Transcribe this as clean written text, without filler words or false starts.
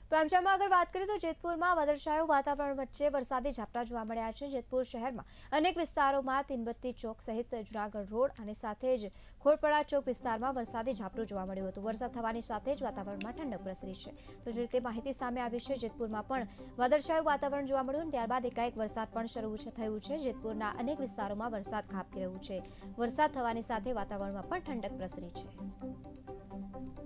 પ્રાંચામાં આગળ વાત કરીએ તો જેતપુરમાં વાદળછાયું વાતાવરણ વચ્ચે વરસાદી ઝાપટા જોવા મળ્યા છે। જેતપુર શહેરમાં અનેક વિસ્તારોમાં તીનબત્તી ચોક સહિત જૂનાગઢ રોડ અને સાથે જ ખોરપડા ચોક વિસ્તારમાં વરસાદી ઝાપટું જોવા મળ્યું હતું। વરસાદ થવાની સાથે જ વાતાવરણમાં ઠંડક પ્રસરી છે। તો જે રીતે માહિતી સામે આવી છે, જેતપુરમાં પણ વાદળછાયું વાતાવરણ જોવા મળ્યું, ત્યારબાદ એકાએક વરસાદ પણ શરૂ થયું છે। જેતપુરના અનેક વિસ્તારોમાં વરસાદ ખાબકી રહ્યું છે। વરસાદ થવાની સાથે વાતાવરણમાં પણ ઠંડક પ્રસરી છે।